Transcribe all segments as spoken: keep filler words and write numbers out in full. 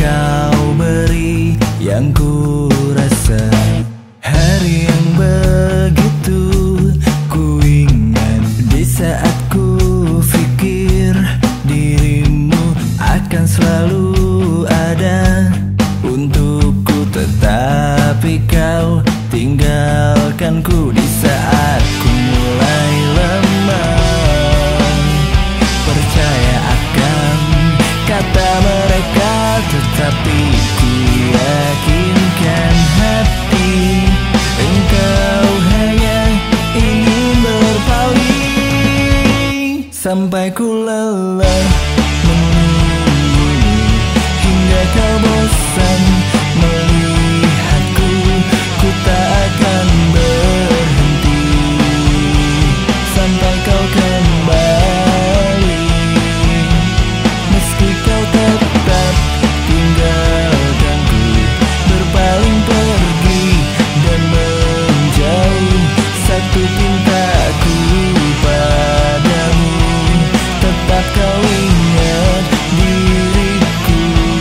kau beri yang ku rasa. Hari yang begitu ku ingat di saat ku pikir dirimu akan selalu ada untukku, tetapi kau tinggalkanku di saat ku mulai lemah. Percaya akan kata mereka, tetapi ku yakinkan hati engkau hanya ingin berpaling. Sampai ku lelah menunggumu hingga kau bosan melihatku, ku tak akan berhenti sampai kau kembali. Meski kau tetap tinggalkanku, berpaling pergi dan menjauh, satu pintaku padamu, tetap kau ingat diriku.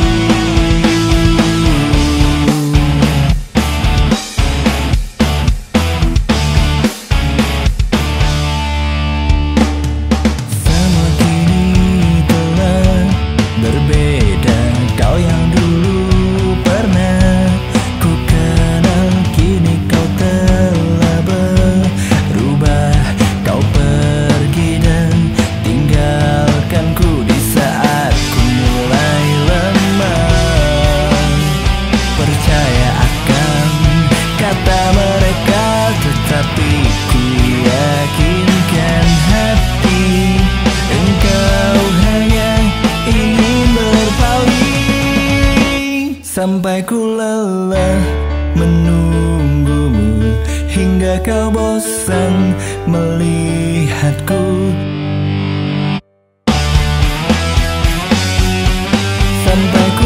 Semua kini telah berbeda, kau yang dulu pernah ku kenal, kini kau telah berubah. Kau pergi dan tinggalkanku di saat ku mulai lemah. Percaya akan kata mereka, tetapi ku yakinkan hati engkau hanya ingin berpaling. Sampai ku lelah menunggumu hingga kau bosan melihatku. Sampai